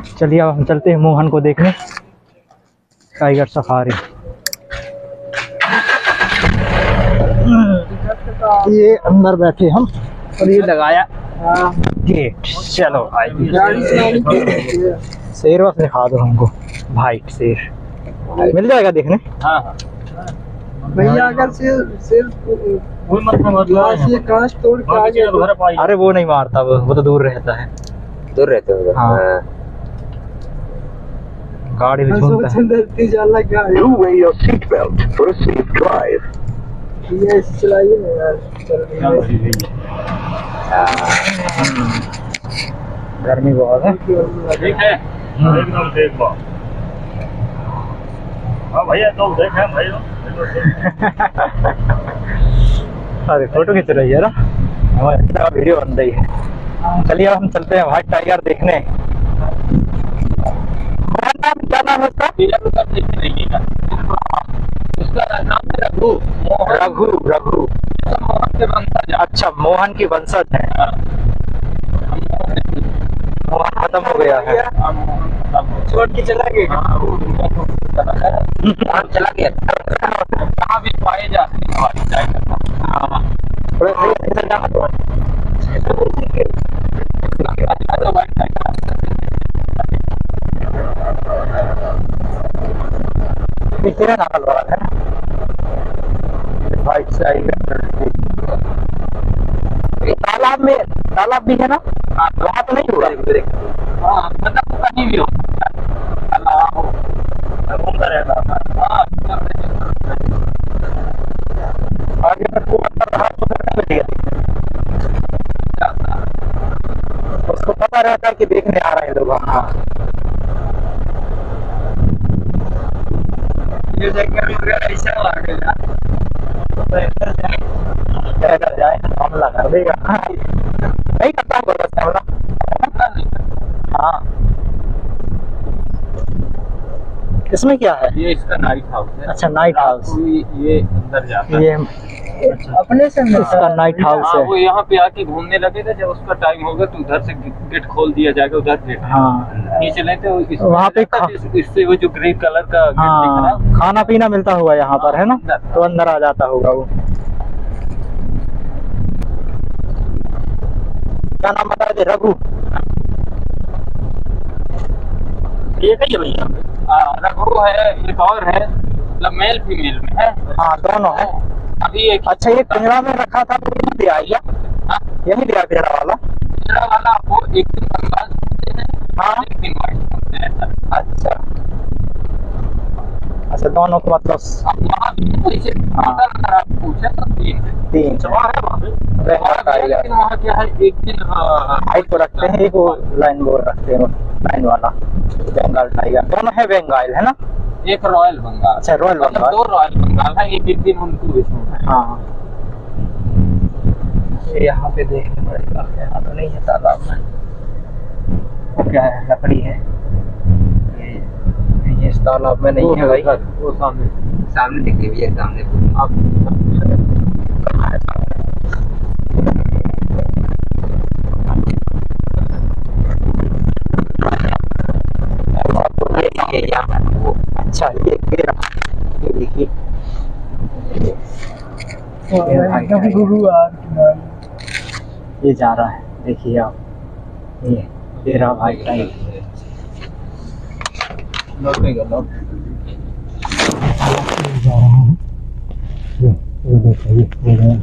चलिए अब हम चलते हैं मोहन को देखने, टाइगर सफारी। ये अंदर बैठे हम और ये लगाया गेट। चलो भाई शेर बस दिखा दो हमको, वाइट शेर मिल जाएगा देखने। हाँ हाँ भैया, अगर शेर कांच तोड़ के आ गया, अरे वो नहीं मारता, वो तो दूर रहता है। दूर रहते हो। हाँ गाड़ी में झूमता है। Do wear your seatbelt for a safe drive. ये चलाइए ना यार, गर्मी बहुत है। ठीक है एकदम देख लो। हाँ भैया तो देखें भाई। अरे फोटो खींच रही है ना, हमारा वीडियो बन रही है। चलिए अब हम चलते हैं व्हाइट टाइगर देखने। क्या नाम है उसका? उसका नाम है रघु। रघु। रघु मोहन के वंशज। अच्छा मोहन की वंशज है। मोहन खत्म हो गया है। छोड़ के चला गया। चला गया कहाँ भी पाए जाते हैं। तेरा नाम है ना व्हाइट टाइगर। तालाब भी है ना, वहाँ तो नहीं होगा। हाँ मतलब कहीं भी हो घूमता रहता है। आगे में उसको पता रहता है कि देखने आ रहे हैं लोग। हाँ ये जगह ऐसा लगेगा जाए हमला कर देगा। नहीं करता हमला। हाँ इसमें क्या है? ये इसका नाइट हाउस है। अच्छा नाइट हाउस। ये अंदर जाता है। ये अपने से इसका नाइट हाउस है। वो यहाँ पे आके घूमने लगेगा, जब उसका टाइम होगा तो उधर से गेट खोल दिया जाएगा। उधर गेट हाँ खींच लेते हो वहाँ पे इससे वो जो ग्रे कलर का गेट दिख रहा है, खाना पीना मिलता होगा यहाँ पर है ना, तो अंदर आ जाता होगा वो। क्या नाम बता दे? रघु। ये कही है भैया? रघु है, एक और है, मतलब मेल फीमेल में है। हाँ दोनों है। अभी एक अच्छा ये पिंजरा में रखा था तो यही दिया क्या? यही दिया पिंजरा वाला? पिंजरा वाला वो एक दिन बंगाल होते हैं। हाँ एक दिन व्हाइट होते हैं। अच्छा अच्छा दोनों को मतलब वहाँ पूछे तो तीन वहाँ है। लेकिन वहाँ क्या है, एक दिन हाइट को रखते हैं, एक वो लाइन वो रखते हैं, लाइन वाला बंगाल टाइगर। दोनों है बंगाल है ना? एक रॉयल बंगाल। अच्छा रॉयल बंगाल। दो रॉयल बंगाल है, एक दिन उनको इसमें। हाँ यहाँ पे देखने पड़ेगा। यहाँ तो नहीं है तालाब में। क्या है? लकड़ी है ये इस तालाब में नहीं है भाई। वो सामने दिखती भी है, सामने अच्छा ये देखिए ये जा रहा है, देखिए आप ये तेरा भाई टाइप ये देखिए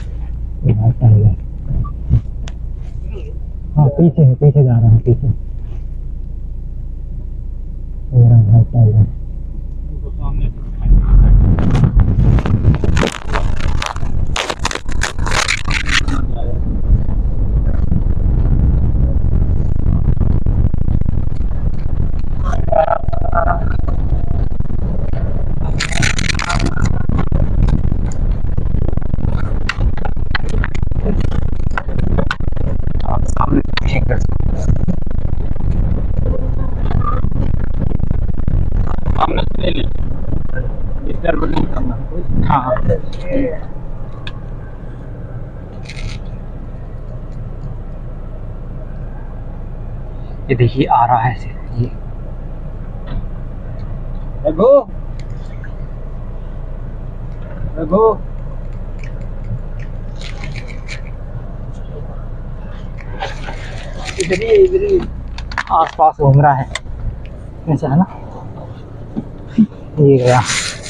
हाँ पीछे जा रहा है, पीछे मेरा भाई टाइगर। हाँ ये देखिए आ रहा है ये। रघु रघु इधर ही आस पास घूम रहा है ऐसा है ना। ये गया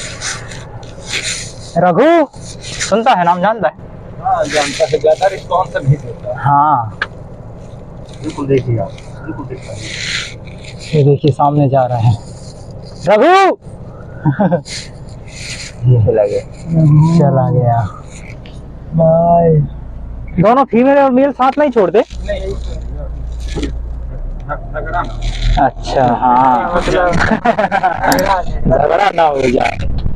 रघु, सुनता है, नाम जानता है। हाँ जानता है, ज्यादा रिस्पॉन्स भी देता है। हाँ बिल्कुल देखिए आप, बिल्कुल देखिए। ये देखिए सामने जा रहा है रघु। चला गया। चला गया। बाय। दोनों फीमेल और मेल साथ में ही छोड़ दे। नहीं झगड़ा अच्छा हाँ, मतलब झगड़ा ना हो जाए।